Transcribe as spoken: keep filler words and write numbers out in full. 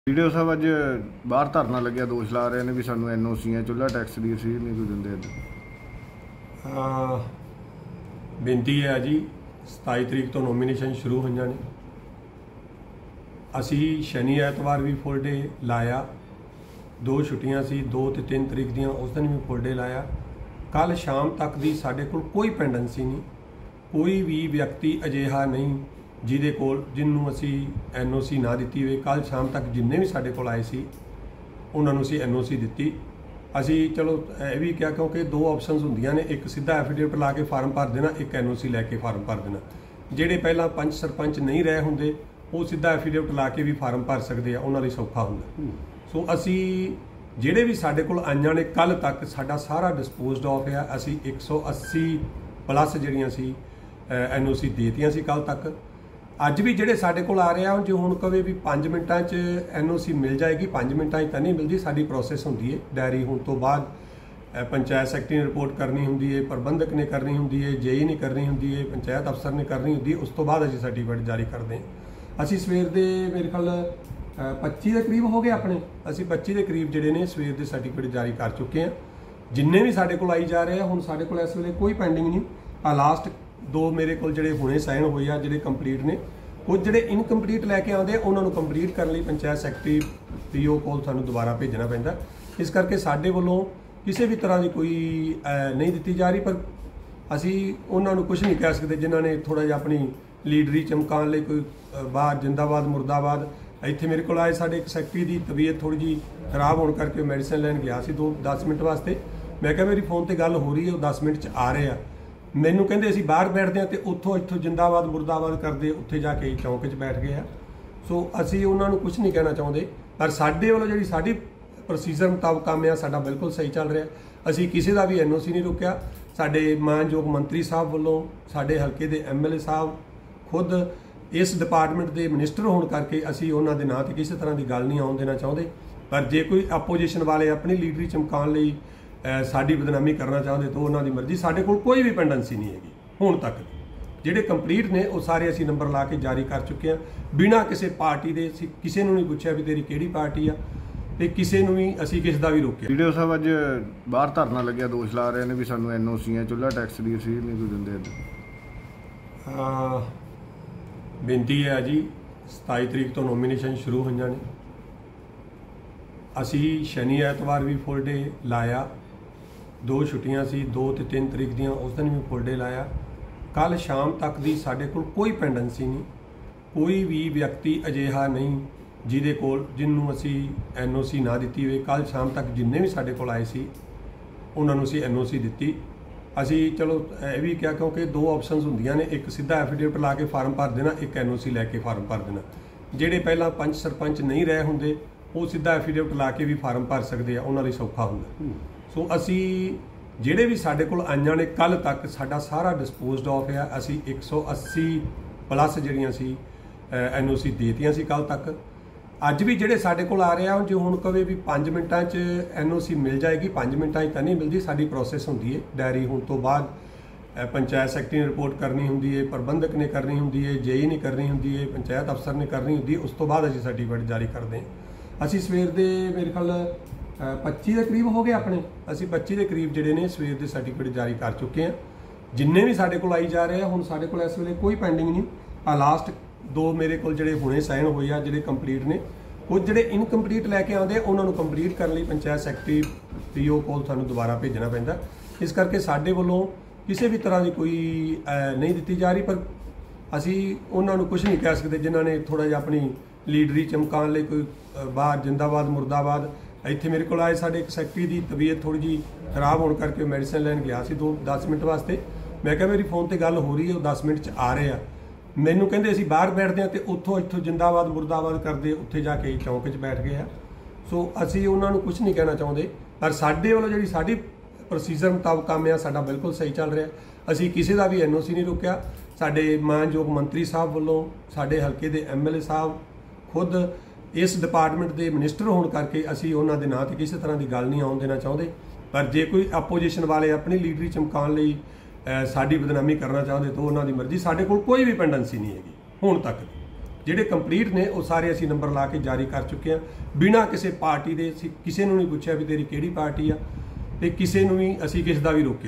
Video ਸਾਹਿਬ ਅੱਜ ਬਾਹਰ ਧਰਨਾ ਲੱਗਿਆ, ਦੋਸ਼ ਲਾ ਰਹੇ ਨੇ ਵੀ ਸਾਨੂੰ ਐਨ ਓ ਸੀਆਂ ਚੁੱਲ੍ਹਾ ਟੈਕਸ ਦੀ ਰਸੀਦ ਨਹੀਂ ਕੋਈ ਦਿੰਦੇ। ਅੱਜ ਬੇਨਤੀ ਹੈ ਜੀ, ਸਤਾਈ ਤਰੀਕ ਤੋਂ ਨੋਮੀਨੇਸ਼ਨ ਸ਼ੁਰੂ ਹੋਈਆਂ ਨੇ। ਅਸੀਂ ਸ਼ਨੀ ਐਤਵਾਰ ਵੀ ਫੁੱਲ ਡੇ ਲਾਇਆ, ਦੋ ਛੁੱਟੀਆਂ ਸੀ, ਦੋ ਤੇ ਤਿੰਨ ਤਰੀਕ ਦੀਆਂ, ਉਸ ਦਿਨ ਵੀ ਫੁੱਲ ਡੇ ਲਾਇਆ। ਕੱਲ ਸ਼ਾਮ ਤੱਕ ਦੀ ਸਾਡੇ ਕੋਲ ਕੋਈ ਪੈਂਡੈਂਸੀ ਨਹੀਂ, ਕੋਈ ਵੀ ਵਿਅਕਤੀ ਅਜਿਹਾ ਨਹੀਂ ਜਿਹਦੇ ਕੋਲ ਜਿਹਨੂੰ ਅਸੀਂ ਐਨ ਓ ਸੀ ਨਾ ਦਿੱਤੀ ਹੋਵੇ। ਕੱਲ ਸ਼ਾਮ ਤੱਕ ਜਿੰਨੇ ਵੀ ਸਾਡੇ ਕੋਲ ਆਏ ਸੀ ਉਹਨਾਂ ਨੂੰ ਅਸੀਂ ਐਨ ਓ ਸੀ ਦਿੱਤੀ। ਅਸੀਂ ਚਲੋ ਇਹ ਵੀ ਕਿਹਾ, ਕਿਉਂਕਿ ਦੋ ਆਪਸ਼ਨਸ ਹੁੰਦੀਆਂ ਨੇ, ਇੱਕ ਸਿੱਧਾ ਐਫੀਡੇਵਿਟ ਲਾ ਕੇ ਫਾਰਮ ਭਰ ਦੇਣਾ, ਇੱਕ ਐਨ ਓ ਸੀ ਲੈ ਕੇ ਫਾਰਮ ਭਰ ਦੇਣਾ। ਜਿਹੜੇ ਪਹਿਲਾਂ ਪੰਚ ਸਰਪੰਚ ਨਹੀਂ ਰਹੇ ਹੁੰਦੇ ਉਹ ਸਿੱਧਾ ਐਫੀਡੇਵਿਟ ਲਾ ਕੇ ਵੀ ਫਾਰਮ ਭਰ ਸਕਦੇ ਆ, ਉਹਨਾਂ ਲਈ ਸੌਖਾ ਹੁੰਦਾ। ਸੋ ਅਸੀਂ ਜਿਹੜੇ ਵੀ ਸਾਡੇ ਕੋਲ ਆਈਆਂ ਨੇ ਕੱਲ ਤੱਕ ਸਾਡਾ ਸਾਰਾ ਡਿਸਪੋਜ਼ਡ ਆਫ ਆ। ਅਸੀਂ ਇੱਕ ਸੌ ਅੱਸੀ ਪਲੱਸ ਜਿਹੜੀਆਂ ਸੀ ਐਨ ਓ ਸੀ ਦੇਤੀਆਂ ਸੀ ਕੱਲ ਤੱਕ। ਅੱਜ ਵੀ ਜਿਹੜੇ ਸਾਡੇ ਕੋਲ ਆ ਰਹੇ ਆ, ਜੇ ਹੁਣ ਕਵੇ ਵੀ ਪੰਜ ਮਿੰਟਾਂ 'ਚ ਐਨ ਓ ਸੀ ਮਿਲ ਜਾਏਗੀ, ਪੰਜ ਮਿੰਟਾਂ 'ਚ ਤਾਂ ਨਹੀਂ ਮਿਲਦੀ। ਸਾਡੀ ਪ੍ਰੋਸੈਸ ਹੁੰਦੀ ਹੈ, ਡਾਇਰੀ ਹੋਣ ਤੋਂ ਬਾਅਦ ਪੰਚਾਇਤ ਸੈਕਟਰੀ ਨੇ ਰਿਪੋਰਟ ਕਰਨੀ ਹੁੰਦੀ ਹੈ, ਪ੍ਰਬੰਧਕ ਨੇ ਕਰਨੀ ਹੁੰਦੀ ਹੈ, ਜੇਈ ਨੇ ਕਰਨੀ ਹੁੰਦੀ ਹੈ, ਪੰਚਾਇਤ ਅਫਸਰ ਨੇ ਕਰਨੀ ਹੁੰਦੀ ਹੈ। ਉਸ ਤੋਂ ਬਾਅਦ ਅਸੀਂ ਸਰਟੀਫਿਕੇਟ ਜਾਰੀ ਕਰਦੇ ਹਾਂ। ਅਸੀਂ ਸਵੇਰ ਦੇ ਮੇਰੇ ਖਿਆਲ ਪੱਚੀ ਦੇ ਕਰੀਬ ਹੋ ਗਏ ਆਪਣੇ, ਅਸੀਂ ਪੱਚੀ ਦੇ ਕਰੀਬ ਜਿਹੜੇ ਨੇ ਸਵੇਰ ਦੇ ਸਰਟੀਫਿਕੇਟ ਜਾਰੀ ਕਰ ਚੁੱਕੇ ਹਾਂ। ਜਿੰਨੇ ਵੀ ਸਾਡੇ ਕੋਲ ਆਈ ਜਾ ਰਹੇ ਆ, ਹੁਣ ਸਾਡੇ ਕੋਲ ਇਸ ਵੇਲੇ ਕੋਈ ਪੈਂਡਿੰਗ ਨਹੀਂ। ਆ ਲਾਸਟ ਦੋ ਮੇਰੇ ਕੋਲ ਜਿਹੜੇ ਹੁਣੇ ਸਾਈਨ ਹੋਏ ਆ, ਜਿਹੜੇ ਕੰਪਲੀਟ ਨੇ। ਕੁਝ ਜਿਹੜੇ ਇਨਕੰਪਲੀਟ ਲੈ ਕੇ ਆਉਂਦੇ ਉਹਨਾਂ ਨੂੰ ਕੰਪਲੀਟ ਕਰਨ ਲਈ ਪੰਚਾਇਤ ਸੈਕਟਰੀ ਪੀ ਓ ਕੋਲ ਸਾਨੂੰ ਦੁਬਾਰਾ ਭੇਜਣਾ ਪੈਂਦਾ। ਇਸ ਕਰਕੇ ਸਾਡੇ ਵੱਲੋਂ ਕਿਸੇ ਵੀ ਤਰ੍ਹਾਂ ਦੀ ਕੋਈ ਨਹੀਂ ਦਿੱਤੀ ਜਾ ਰਹੀ, ਪਰ ਅਸੀਂ ਉਹਨਾਂ ਨੂੰ ਕੁਝ ਨਹੀਂ ਕਹਿ ਸਕਦੇ ਜਿਨ੍ਹਾਂ ਨੇ ਥੋੜ੍ਹਾ ਜਿਹਾ ਆਪਣੀ ਲੀਡਰੀ ਚਮਕਾਉਣ ਲਈ ਕੋਈ ਬਾਹਰ ਜਿੰਦਾਬਾਦ ਮੁਰਦਾਬਾਦ। ਇੱਥੇ ਮੇਰੇ ਕੋਲ ਆਏ, ਸਾਡੇ ਇੱਕ ਸੈਕਟਰੀ ਦੀ ਤਬੀਅਤ ਥੋੜ੍ਹੀ ਜਿਹੀ ਖਰਾਬ ਹੋਣ ਕਰਕੇ ਮੈਡੀਸਨ ਲੈਣ ਗਿਆ ਸੀ ਦੋ ਦਸ ਮਿੰਟ ਵਾਸਤੇ। ਮੈਂ ਕਿਹਾ ਮੇਰੀ ਫੋਨ 'ਤੇ ਗੱਲ ਹੋ ਰਹੀ ਹੈ, ਉਹ ਦਸ ਮਿੰਟ 'ਚ ਆ ਰਹੇ ਆ। ਮੈਨੂੰ ਕਹਿੰਦੇ ਅਸੀਂ ਬਾਹਰ ਬੈਠਦੇ ਹਾਂ, ਅਤੇ ਉੱਥੋਂ ਇੱਥੋਂ ਜਿੰਦਾਬਾਦ ਮੁਰਦਾਬਾਦ ਕਰਦੇ ਉੱਥੇ ਜਾ ਕੇ ਚੌਂਕ 'ਚ ਬੈਠ ਗਏ ਆ। ਸੋ ਅਸੀਂ ਉਹਨਾਂ ਨੂੰ ਕੁਝ ਨਹੀਂ ਕਹਿਣਾ ਚਾਹੁੰਦੇ, ਪਰ ਸਾਡੇ ਵੱਲੋਂ ਜਿਹੜੀ ਸਾਡੀ ਪ੍ਰੋਸੀਜਰ ਮੁਤਾਬਕ ਕੰਮ ਆ, ਸਾਡਾ ਬਿਲਕੁਲ ਸਹੀ ਚੱਲ ਰਿਹਾ। ਅਸੀਂ ਕਿਸੇ ਦਾ ਵੀ ਐਨ ਓ ਸੀ ਨਹੀਂ ਰੋਕਿਆ। ਸਾਡੇ ਮਾਨਯੋਗ ਮੰਤਰੀ ਸਾਹਿਬ ਵੱਲੋਂ, ਸਾਡੇ ਹਲਕੇ ਦੇ ਐਮ ਐਲ ਏ ਸਾਹਿਬ ਖੁਦ ਇਸ ਡਿਪਾਰਟਮੈਂਟ ਦੇ ਮਿਨਿਸਟਰ ਹੋਣ ਕਰਕੇ ਅਸੀਂ ਉਹਨਾਂ ਦੇ ਨਾਂ 'ਤੇ ਕਿਸੇ ਤਰ੍ਹਾਂ ਦੀ ਗੱਲ ਨਹੀਂ ਆਉਣ ਦੇਣਾ ਚਾਹੁੰਦੇ। ਪਰ ਜੇ ਕੋਈ ਆਪੋਜੀਸ਼ਨ ਵਾਲੇ ਆਪਣੀ ਲੀਡਰੀ ਚਮਕਾਉਣ ਲਈ ਸਾਡੀ ਬਦਨਾਮੀ ਕਰਨਾ ਚਾਹੁੰਦੇ ਤਾਂ ਉਹਨਾਂ ਦੀ ਮਰਜ਼ੀ। ਸਾਡੇ ਕੋਲ ਕੋਈ ਵੀ ਪੈਂਡੈਂਸੀ ਨਹੀਂ ਹੈਗੀ ਹੁਣ ਤੱਕ। ਜਿਹੜੇ ਕੰਪਲੀਟ ਨੇ ਉਹ ਸਾਰੇ ਅਸੀਂ ਨੰਬਰ ਲਾ ਕੇ ਜਾਰੀ ਕਰ ਚੁੱਕੇ ਹਾਂ, ਬਿਨਾਂ ਕਿਸੇ ਪਾਰਟੀ ਦੇ। ਅਸੀਂ ਕਿਸੇ ਨੂੰ ਨਹੀਂ ਪੁੱਛਿਆ ਵੀ ਤੇਰੀ ਕਿਹੜੀ ਪਾਰਟੀ ਆ, ਤੇ ਕਿਸੇ ਨੂੰ ਵੀ ਅਸੀਂ ਕਿਸ ਦਾ ਵੀ ਰੋਕਿਆ। ਵੀਡੀਓ ਸਾਹਿਬ ਅੱਜ ਬਾਹਰ ਧਰਨਾ ਲੱਗਿਆ, ਦੋਸ਼ ਲਾ ਰਹੇ ਨੇ ਵੀ ਸਾਨੂੰ ਐਨ ਓ ਸੀਆਂ ਚੁੱਲ੍ਹਾ ਟੈਕਸ ਦੀ ਰਸੀਦ ਨਹੀਂ ਕੋਈ ਦਿੰਦੇ। ਬੇਨਤੀ ਹੈ ਜੀ, ਸਤਾਈ ਤਰੀਕ ਤੋਂ ਨੋਮੀਨੇਸ਼ਨ ਸ਼ੁਰੂ ਹੋਈਆਂ ਨੇ। ਅਸੀਂ ਸ਼ਨੀ ਐਤਵਾਰ ਵੀ ਫੁੱਲ ਡੇ ਲਾਇਆ, ਦੋ ਛੁੱਟੀਆਂ ਸੀ, ਦੋ ਤੇ ਤਿੰਨ ਤਰੀਕ ਦੀਆਂ, ਉਸ ਦਿਨ ਵੀ ਫੁੱਲ ਡੇ ਲਾਇਆ। ਕੱਲ ਸ਼ਾਮ ਤੱਕ ਦੀ ਸਾਡੇ ਕੋਲ ਕੋਈ ਪੈਂਡੈਂਸੀ ਨਹੀਂ, ਕੋਈ ਵੀ ਵਿਅਕਤੀ ਅਜਿਹਾ ਨਹੀਂ ਜਿਹਦੇ ਕੋਲ ਜਿਹਨੂੰ ਅਸੀਂ ਐਨ ਓ ਸੀ ਨਾ ਦਿੱਤੀ ਹੋਵੇ। ਕੱਲ ਸ਼ਾਮ ਤੱਕ ਜਿੰਨੇ ਵੀ ਸਾਡੇ ਕੋਲ ਆਏ ਸੀ ਉਹਨਾਂ ਨੂੰ ਅਸੀਂ ਐਨ ਓ ਸੀ ਦਿੱਤੀ। ਅਸੀਂ ਚਲੋ ਇਹ ਵੀ ਕਿਹਾ, ਕਿਉਂਕਿ ਦੋ ਆਪਸ਼ਨਸ ਹੁੰਦੀਆਂ ਨੇ, ਇੱਕ ਸਿੱਧਾ ਐਫੀਡੇਵਿਟ ਲਾ ਕੇ ਫਾਰਮ ਭਰ ਦੇਣਾ, ਇੱਕ ਐਨ ਓ ਸੀ ਲੈ ਕੇ ਫਾਰਮ ਭਰ ਦੇਣਾ। ਜਿਹੜੇ ਪਹਿਲਾਂ ਪੰਚ ਸਰਪੰਚ ਨਹੀਂ ਰਹੇ ਹੁੰਦੇ ਉਹ ਸਿੱਧਾ ਐਫੀਡੇਵਿਟ ਲਾ ਕੇ ਵੀ ਫਾਰਮ ਭਰ ਸਕਦੇ ਆ, ਉਹਨਾਂ ਲਈ ਸੌਖਾ ਹੁੰਦਾ। ਸੋ ਅਸੀਂ ਜਿਹੜੇ ਵੀ ਸਾਡੇ ਕੋਲ ਆਈਆਂ ਨੇ ਕੱਲ ਤੱਕ ਸਾਡਾ ਸਾਰਾ ਡਿਸਪੋਜ਼ਡ ਆਫ ਆ। ਅਸੀਂ ਇੱਕ ਸੌ ਅੱਸੀ ਪਲੱਸ ਜਿਹੜੀਆਂ ਸੀ ਐਨ ਓ ਸੀ ਦੇਤੀਆਂ ਸੀ ਕੱਲ ਤੱਕ। ਅੱਜ ਵੀ ਜਿਹੜੇ ਸਾਡੇ ਕੋਲ ਆ ਰਹੇ ਆ, ਜੇ ਹੁਣ ਕਵੇ ਵੀ ਪੰਜ ਮਿੰਟਾਂ 'ਚ ਐਨ ਓ ਸੀ ਮਿਲ ਜਾਏਗੀ, ਪੰਜ ਮਿੰਟਾਂ 'ਚ ਤਾਂ ਨਹੀਂ ਮਿਲਦੀ। ਸਾਡੀ ਪ੍ਰੋਸੈਸ ਹੁੰਦੀ ਹੈ, ਡਾਇਰੀ ਹੋਣ ਤੋਂ ਬਾਅਦ ਪੰਚਾਇਤ ਸੈਕਟਰੀ ਨੇ ਰਿਪੋਰਟ ਕਰਨੀ ਹੁੰਦੀ ਹੈ, ਪ੍ਰਬੰਧਕ ਨੇ ਕਰਨੀ ਹੁੰਦੀ ਹੈ, ਜੇਈ ਨੇ ਕਰਨੀ ਹੁੰਦੀ ਹੈ, ਪੰਚਾਇਤ ਅਫਸਰ ਨੇ ਕਰਨੀ ਹੁੰਦੀ ਹੈ। ਉਸ ਤੋਂ ਬਾਅਦ ਅਸੀਂ ਸਰਟੀਫਿਕੇਟ ਜਾਰੀ ਕਰਦੇ ਹਾਂ। ਅਸੀਂ ਸਵੇਰ ਦੇ ਮੇਰੇ ਖਿਆਲ ਪੱਚੀ ਦੇ ਕਰੀਬ ਹੋ ਗਏ ਆਪਣੇ, ਅਸੀਂ ਪੱਚੀ ਦੇ ਕਰੀਬ ਜਿਹੜੇ ਨੇ ਸਵੇਰ ਦੇ ਸਰਟੀਫਿਕੇਟ ਜਾਰੀ ਕਰ ਚੁੱਕੇ ਹਾਂ। ਜਿੰਨੇ ਵੀ ਸਾਡੇ ਕੋਲ ਆਈ ਜਾ ਰਹੇ ਆ, ਹੁਣ ਸਾਡੇ ਕੋਲ ਇਸ ਵੇਲੇ ਕੋਈ ਪੈਂਡਿੰਗ ਨਹੀਂ। ਆ ਲਾਸਟ ਦੋ ਮੇਰੇ ਕੋਲ ਜਿਹੜੇ ਹੁਣੇ ਸਾਈਨ ਹੋਏ ਆ, ਜਿਹੜੇ ਕੰਪਲੀਟ ਨੇ। ਕੁਝ ਜਿਹੜੇ ਇਨਕੰਪਲੀਟ ਲੈ ਕੇ ਆਉਂਦੇ ਉਹਨਾਂ ਨੂੰ ਕੰਪਲੀਟ ਕਰਨ ਲਈ ਪੰਚਾਇਤ ਸੈਕਟਰੀ ਪੀ ਓ ਕੋਲ ਸਾਨੂੰ ਦੁਬਾਰਾ ਭੇਜਣਾ ਪੈਂਦਾ। ਇਸ ਕਰਕੇ ਸਾਡੇ ਵੱਲੋਂ ਕਿਸੇ ਵੀ ਤਰ੍ਹਾਂ ਦੀ ਕੋਈ ਨਹੀਂ ਦਿੱਤੀ ਜਾ ਰਹੀ, ਪਰ ਅਸੀਂ ਉਹਨਾਂ ਨੂੰ ਕੁਝ ਨਹੀਂ ਕਹਿ ਸਕਦੇ ਜਿਨ੍ਹਾਂ ਨੇ ਥੋੜ੍ਹਾ ਜਿਹਾ ਆਪਣੀ ਲੀਡਰੀ ਚਮਕਾਉਣ ਲਈ ਕੋਈ ਬਾਹਰ ਜਿੰਦਾਬਾਦ ਮੁਰਦਾਬਾਦ। ਇੱਥੇ ਮੇਰੇ ਕੋਲ ਆਏ, ਸਾਡੇ ਇੱਕ ਸੈਕਟਰੀ ਦੀ ਤਬੀਅਤ ਥੋੜ੍ਹੀ ਜਿਹੀ ਖਰਾਬ ਹੋਣ ਕਰਕੇ ਮੈਡੀਸਨ ਲੈਣ ਗਿਆ ਸੀ ਦੋ ਦਸ ਮਿੰਟ ਵਾਸਤੇ। ਮੈਂ ਕਿਹਾ ਮੇਰੀ ਫੋਨ 'ਤੇ ਗੱਲ ਹੋ ਰਹੀ ਹੈ, ਉਹ ਦਸ ਮਿੰਟ 'ਚ ਆ ਰਹੇ ਆ। ਮੈਨੂੰ ਕਹਿੰਦੇ ਅਸੀਂ ਬਾਹਰ ਬੈਠਦੇ ਹਾਂ, ਅਤੇ ਉੱਥੋਂ ਇੱਥੋਂ ਜਿੰਦਾਬਾਦ ਮੁਰਦਾਬਾਦ ਕਰਦੇ ਉੱਥੇ ਜਾ ਕੇ ਚੌਂਕ 'ਚ ਬੈਠ ਗਏ ਆ। ਸੋ ਅਸੀਂ ਉਹਨਾਂ ਨੂੰ ਕੁਝ ਨਹੀਂ ਕਹਿਣਾ ਚਾਹੁੰਦੇ, ਪਰ ਸਾਡੇ ਵੱਲੋਂ ਜਿਹੜੀ ਸਾਡੀ ਪ੍ਰੋਸੀਜਰ ਮੁਤਾਬਕ ਕੰਮ ਆ, ਸਾਡਾ ਬਿਲਕੁਲ ਸਹੀ ਚੱਲ ਰਿਹਾ। ਅਸੀਂ ਕਿਸੇ ਦਾ ਵੀ ਐਨ ਓ ਸੀ ਨਹੀਂ ਰੋਕਿਆ। ਸਾਡੇ ਮਾਨਯੋਗ ਮੰਤਰੀ ਸਾਹਿਬ ਵੱਲੋਂ, ਸਾਡੇ ਹਲਕੇ ਦੇ ਐਮ ਐਲ ਏ ਸਾਹਿਬ ਖੁਦ ਇਸ ਡਿਪਾਰਟਮੈਂਟ ਦੇ ਮਿਨਿਸਟਰ ਹੋਣ ਕਰਕੇ ਅਸੀਂ ਉਹਨਾਂ ਦੇ ਨਾਂ 'ਤੇ ਕਿਸੇ ਤਰ੍ਹਾਂ ਦੀ ਗੱਲ ਨਹੀਂ ਆਉਣ ਦੇਣਾ ਚਾਹੁੰਦੇ। ਪਰ ਜੇ ਕੋਈ ਆਪੋਜੀਸ਼ਨ ਵਾਲੇ ਆਪਣੀ ਲੀਡਰੀ ਚਮਕਾਉਣ ਲਈ ਸਾਡੀ ਬਦਨਾਮੀ ਕਰਨਾ ਚਾਹੁੰਦੇ ਤਾਂ ਉਹਨਾਂ ਦੀ ਮਰਜ਼ੀ। ਸਾਡੇ ਕੋਲ ਕੋਈ ਵੀ ਪੈਂਡੈਂਸੀ ਨਹੀਂ ਹੈਗੀ ਹੁਣ ਤੱਕ। ਜਿਹੜੇ ਕੰਪਲੀਟ ਨੇ ਉਹ ਸਾਰੇ ਅਸੀਂ ਨੰਬਰ ਲਾ ਕੇ ਜਾਰੀ ਕਰ ਚੁੱਕੇ ਹਾਂ ਬਿਨਾਂ ਕਿਸੇ ਪਾਰਟੀ ਦੇ। ਅਸੀਂ ਕਿਸੇ ਨੂੰ ਨਹੀਂ ਪੁੱਛਿਆ ਵੀ ਤੇਰੀ ਕਿਹੜੀ ਪਾਰਟੀ ਆ, ਤੇ ਕਿਸੇ ਨੂੰ ਵੀ ਅਸੀਂ ਕਿਸੇ ਦਾ ਵੀ ਰੋਕਿਆ।